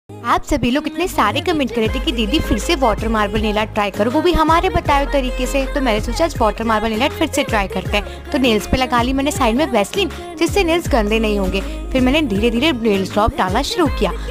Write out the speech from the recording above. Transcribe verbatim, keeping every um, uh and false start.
आप सभी लोग इतने सारे कमेंट कर रहे थे कि दीदी फिर से water marble nail art try करो, वो भी हमारे बताए तरीके से। तो मैंने सोचा आज वाटर मार्बल नेल आर्ट फिर से ट्राई करते हैं। तो नेल्स पे लगा ली मैंने साइड में वैसलीन, जिससे नेल्स गंदे नहीं होंगे। फिर मैंने धीरे धीरे नेल्स ड्रॉप डालना शुरू किया।